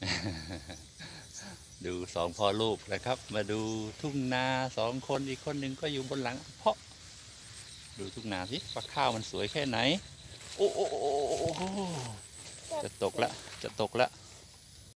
ดูสองพ่อลูกนะครับมาดูทุ่งนาสองคนอีกคนหนึ่งก็อยู่บนหลังเพาะดูทุ่งนาสิว่าข้าวมันสวยแค่ไหนโอ้จะตกละจะตกละ